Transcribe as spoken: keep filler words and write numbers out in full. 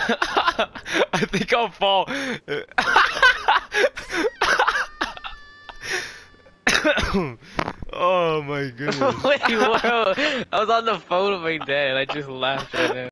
I think I'll fall. Oh my goodness. Wait, whoa. I was on the phone with my dad and I just laughed right now.